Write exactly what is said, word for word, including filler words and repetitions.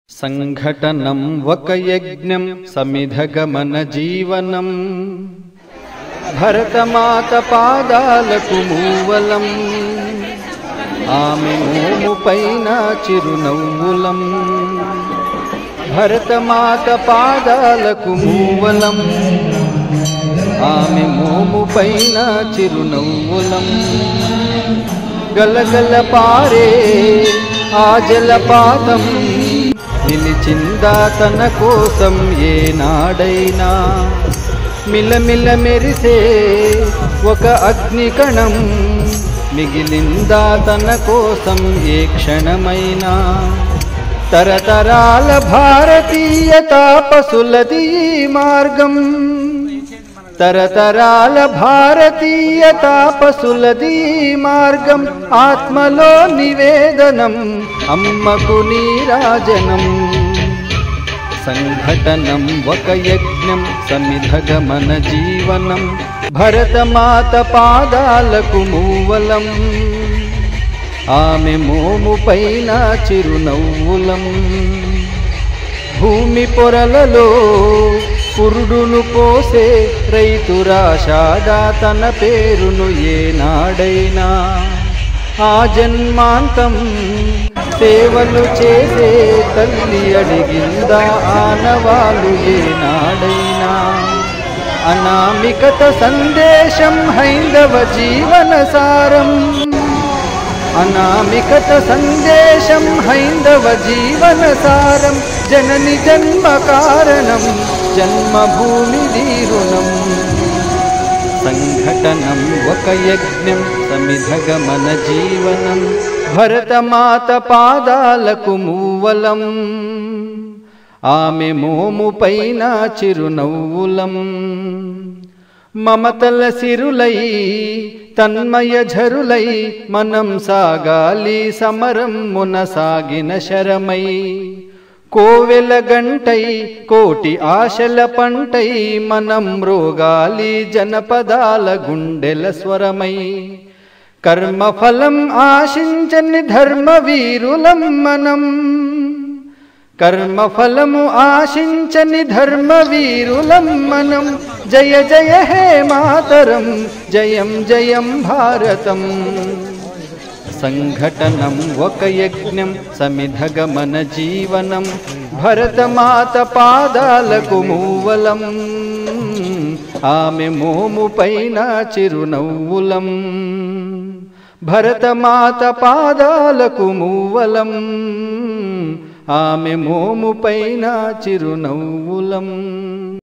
సంఘటనం ఒక యజ్ఞం సమిధగమన జీవనం భరతమాత పాదాలకు మూవలం ఆమె మోము పైన చిరునవ్వులం భరతమాత పాదాలకు మూవలం ఆమె మోము పైన చిరునవ్వులం గలగల పారే ఆ జలపాతం నిలిచిందా తన కోసం ఏనాడైనా మిలమిల మెరిసే ఒక అగ్నికణం మిగిలిందా తన కోసం ఏ క్షణమైనా తరతరాల భారతీయ తాపసులది ఈ మార్గం తరతరాల భారతీయ తాపసులది ఈ మార్గం ఆత్మలో నివేదనం అమ్మకు నీరాజనం సంఘటనం ఒక యజ్ఞం సమిధగమన జీవనం భరతమాత పాదాలకు మూవలం ఆమె మోము పైన చిరునవ్వులం భూమి పొరలలో పురుడును పోసే రైతురాషాదా తన పేరును ఏనాడైనా ఆ జన్మాంతం సేవలు చేసే తల్లి అడిగిందా ఆనవాలు ఏనాడైనా అనామికత సందేశం హైందవ జీవన సారం అనామికత సందేశం హైందవ జీవన సారం జనని జన్మ కారణం జన్మభూమి దీరుణం సంఘటనం ఒక యజ్ఞం సమిధగమన జీవనం భరతమాత పాదాలకు మూవలం ఆమె మోము పైన చిరునవ్వులం మమతల సిరులై తన్మయ ఝరులై మనం సాగాలి సమరం మునసాగిన శరమై కోవెల గంటై కోటి ఆశల పంటై మనం రోగాలి జనపదాల గుండెల స్వరమై కర్మఫలం ఆశించని ధర్మవీరులం మనం కర్మఫలము ఆశించని ధర్మవీరులం మనం జయ జయ హే మాతరం జయం జయం భారతం సంఘటనం ఒక యజ్ఞం సమిధగమన జీవనం భరతమాత పాదాలకు మూవలం ఆమె మోము పైన చిరునవ్వులం భరతమాత పాదాలకు మూవలం ఆమె మోము పైన చిరునవ్వులం